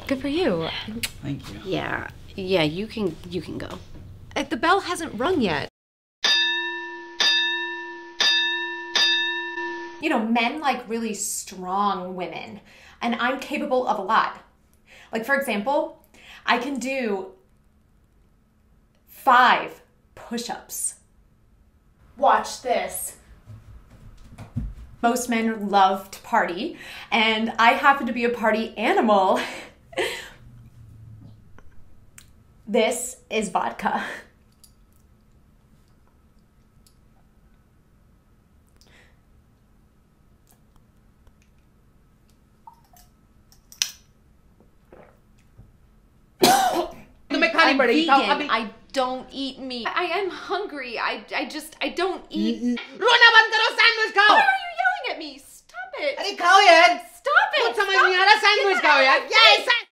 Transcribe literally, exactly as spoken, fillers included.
Good for you. Thank you. Yeah, yeah, you can, you can go. Uh, The bell hasn't rung yet. You know, men like really strong women, and I'm capable of a lot. Like, for example, I can do five push-ups. Watch this. Most men love to party, and I happen to be a party animal. This is vodka. I'm vegan. I don't eat meat. I am hungry. I, I just, I don't eat. Runa, sandwich ko! Why are you yelling at me? Stop it. Ikaw yan! Stop it. Kung sa Stop may nangyari, it. sandwich Get ko out yan! of my Yes! face.